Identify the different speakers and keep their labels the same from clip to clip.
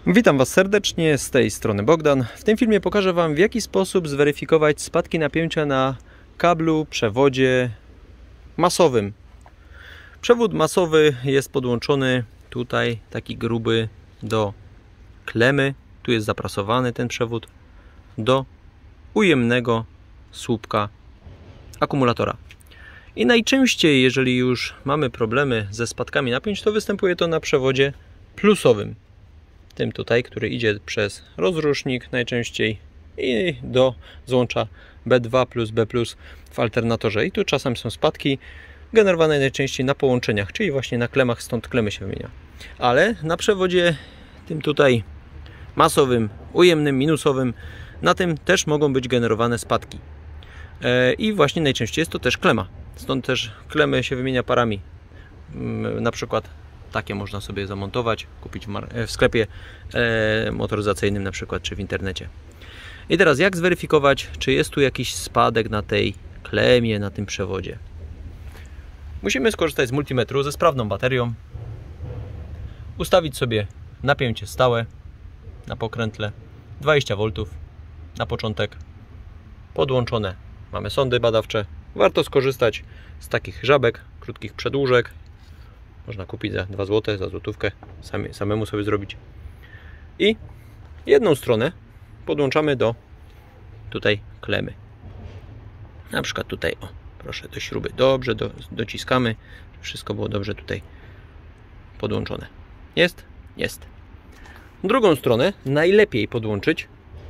Speaker 1: Witam Was serdecznie, z tej strony Bogdan. W tym filmie pokażę Wam, w jaki sposób zweryfikować spadki napięcia na kablu, przewodzie masowym. Przewód masowy jest podłączony tutaj, taki gruby, do klemy. Tu jest zaprasowany ten przewód do ujemnego słupka akumulatora. I najczęściej, jeżeli już mamy problemy ze spadkami napięć, to występuje to na przewodzie plusowym. Tym tutaj, który idzie przez rozrusznik najczęściej i do złącza B2 plus B plus w alternatorze. I tu czasem są spadki generowane najczęściej na połączeniach, czyli właśnie na klemach, stąd klemy się wymienia. Ale na przewodzie tym tutaj masowym, ujemnym, minusowym, na tym też mogą być generowane spadki. I właśnie najczęściej jest to też klema. Stąd też klemy się wymienia parami. Na przykład takie można sobie zamontować, kupić w sklepie motoryzacyjnym na przykład, czy w internecie. I teraz jak zweryfikować, czy jest tu jakiś spadek na tej klemie, na tym przewodzie? Musimy skorzystać z multimetru ze sprawną baterią, ustawić sobie napięcie stałe na pokrętle, 20 V na początek, podłączone mamy sondy badawcze. Warto skorzystać z takich żabek, krótkich przedłużek. Można kupić za 2 zł, za złotówkę, samemu sobie zrobić. I jedną stronę podłączamy do tutaj klemy. Na przykład tutaj, o, proszę, do śruby dobrze dociskamy, żeby wszystko było dobrze tutaj podłączone. Jest? Jest. Drugą stronę najlepiej podłączyć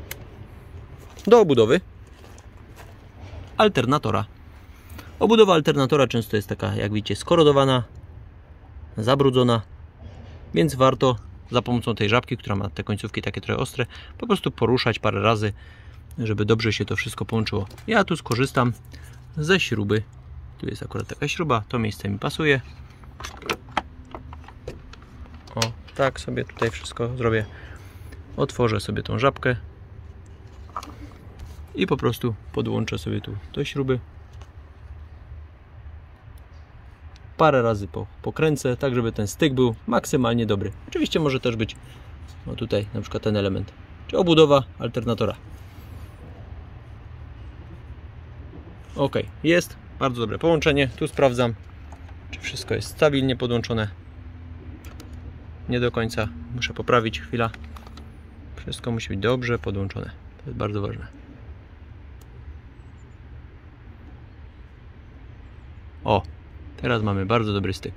Speaker 1: do obudowy alternatora. Obudowa alternatora często jest taka, jak widzicie, skorodowana, zabrudzona, więc warto za pomocą tej żabki, która ma te końcówki takie trochę ostre, po prostu poruszać parę razy, żeby dobrze się to wszystko połączyło. Ja tu skorzystam ze śruby. Tu jest akurat taka śruba, to miejsce mi pasuje. O, tak sobie tutaj wszystko zrobię. Otworzę sobie tą żabkę i po prostu podłączę sobie tu do śruby. Parę razy pokręcę, tak żeby ten styk był maksymalnie dobry. Oczywiście może też być, no tutaj na przykład ten element, czy obudowa alternatora. Ok, jest bardzo dobre połączenie. Tu sprawdzam, czy wszystko jest stabilnie podłączone. Nie do końca, muszę poprawić, chwila. Wszystko musi być dobrze podłączone, to jest bardzo ważne. O! Teraz mamy bardzo dobry styk.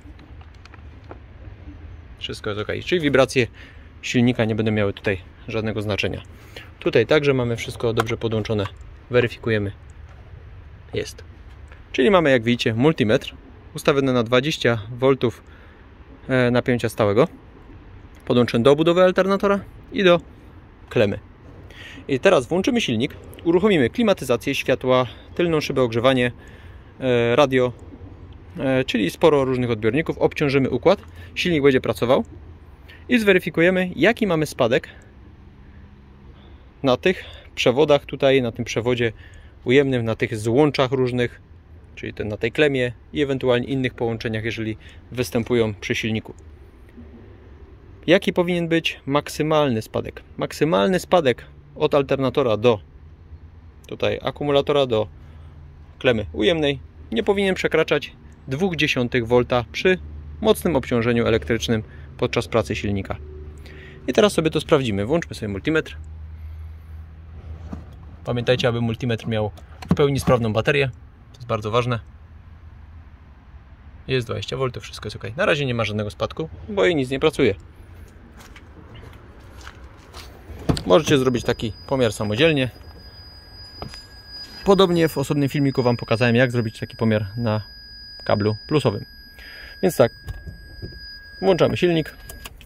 Speaker 1: Wszystko jest ok. Czyli wibracje silnika nie będą miały tutaj żadnego znaczenia. Tutaj także mamy wszystko dobrze podłączone. Weryfikujemy. Jest. Czyli mamy, jak widzicie, multimetr ustawiony na 20 V napięcia stałego. Podłączony do obudowy alternatora i do klemy. I teraz włączymy silnik, uruchomimy klimatyzację, światła, tylną szybę, ogrzewanie, radio, czyli sporo różnych odbiorników, obciążymy układ, silnik będzie pracował i zweryfikujemy, jaki mamy spadek na tych przewodach tutaj, na tym przewodzie ujemnym, na tych złączach różnych, czyli na tej klemie i ewentualnie innych połączeniach, jeżeli występują przy silniku. Jaki powinien być maksymalny spadek? Maksymalny spadek od alternatora do tutaj akumulatora do klemy ujemnej nie powinien przekraczać 0,2 V przy mocnym obciążeniu elektrycznym podczas pracy silnika. I teraz sobie to sprawdzimy. Włączmy sobie multimetr. Pamiętajcie, aby multimetr miał w pełni sprawną baterię. To jest bardzo ważne. Jest 20 V, wszystko jest ok. Na razie nie ma żadnego spadku, bo jej nic nie pracuje. Możecie zrobić taki pomiar samodzielnie. Podobnie w osobnym filmiku Wam pokazałem, jak zrobić taki pomiar na kablu plusowym. Więc tak, włączamy silnik.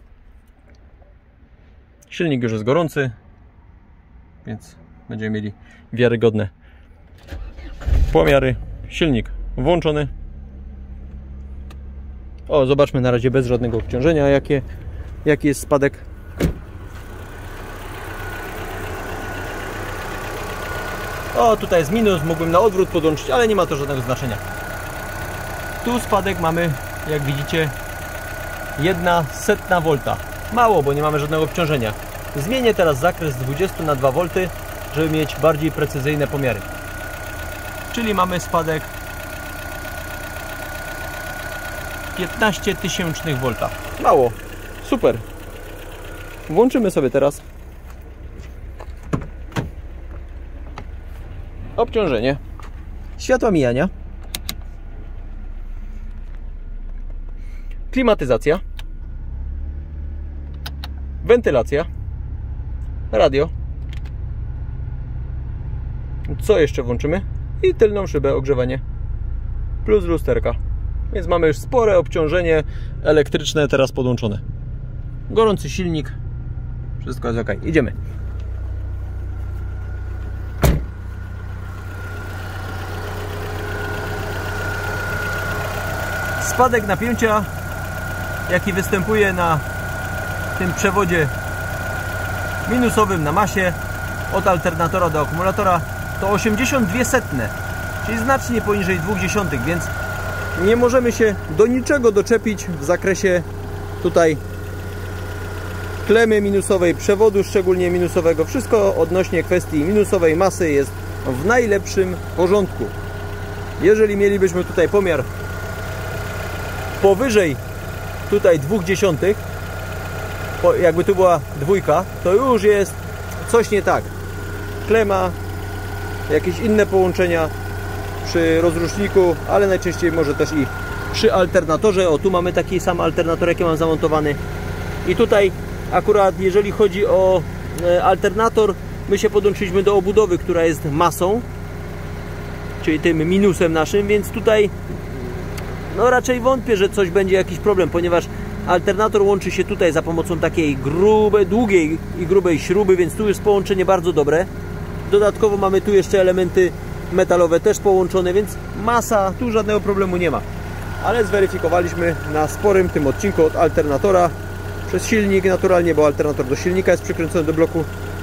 Speaker 1: Silnik już jest gorący, więc będziemy mieli wiarygodne pomiary. Silnik włączony. O, zobaczmy na razie bez żadnego obciążenia, jaki jest spadek. O, tutaj jest minus, mógłbym na odwrót podłączyć, ale nie ma to żadnego znaczenia. Tu spadek mamy, jak widzicie, 1/100 V. mało, bo nie mamy żadnego obciążenia. Zmienię teraz zakres z 20 na 2 V, żeby mieć bardziej precyzyjne pomiary. Czyli mamy spadek 15 tysięcznych V. Mało. Super. Włączymy sobie teraz obciążenie, światła mijania, klimatyzacja, wentylacja, radio. Co jeszcze włączymy? I tylną szybę, ogrzewanie plus lusterka. Więc mamy już spore obciążenie elektryczne teraz podłączone. Gorący silnik. Wszystko jest ok. Idziemy. Spadek napięcia, jaki występuje na tym przewodzie minusowym na masie od alternatora do akumulatora, to 82 czyli znacznie poniżej 0,2, więc nie możemy się do niczego doczepić w zakresie tutaj klemy minusowej, przewodu szczególnie minusowego. Wszystko odnośnie kwestii minusowej masy jest w najlepszym porządku. Jeżeli mielibyśmy tutaj pomiar powyżej tutaj 0,2, jakby tu była dwójka, to już jest coś nie tak. Klema, jakieś inne połączenia przy rozruszniku, ale najczęściej może też i przy alternatorze. O, tu mamy taki sam alternator, jaki mam zamontowany. I tutaj akurat jeżeli chodzi o alternator, my się podłączyliśmy do obudowy, która jest masą, czyli tym minusem naszym, więc tutaj no raczej wątpię, że coś będzie jakiś problem, ponieważ alternator łączy się tutaj za pomocą takiej długiej i grubej śruby, więc tu jest połączenie bardzo dobre. Dodatkowo mamy tu jeszcze elementy metalowe też połączone, więc masa, tu żadnego problemu nie ma. Ale zweryfikowaliśmy na sporym tym odcinku od alternatora przez silnik naturalnie, bo alternator do silnika jest przykręcony do bloku,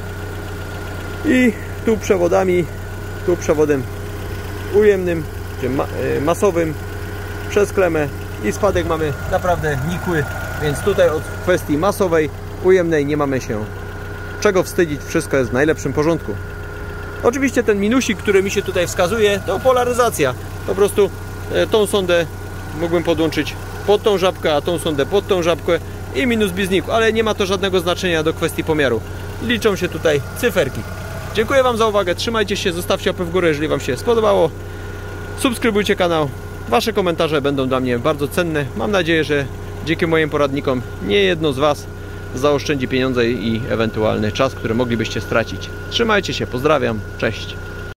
Speaker 1: i tu przewodami, tu przewodem ujemnym czy masowym przez klemę, i spadek mamy naprawdę nikły, więc tutaj od kwestii masowej, ujemnej nie mamy się czego wstydzić, wszystko jest w najlepszym porządku. Oczywiście ten minusik, który mi się tutaj wskazuje, to polaryzacja. Po prostu tą sondę mógłbym podłączyć pod tą żabkę, a tą sondę pod tą żabkę i minus by znikł, ale nie ma to żadnego znaczenia do kwestii pomiaru. Liczą się tutaj cyferki. Dziękuję Wam za uwagę, trzymajcie się, zostawcie łapę w górę, jeżeli Wam się spodobało. Subskrybujcie kanał, Wasze komentarze będą dla mnie bardzo cenne. Mam nadzieję, że dzięki moim poradnikom nie jedno z Was zaoszczędzi pieniądze i ewentualny czas, który moglibyście stracić. Trzymajcie się, pozdrawiam, cześć.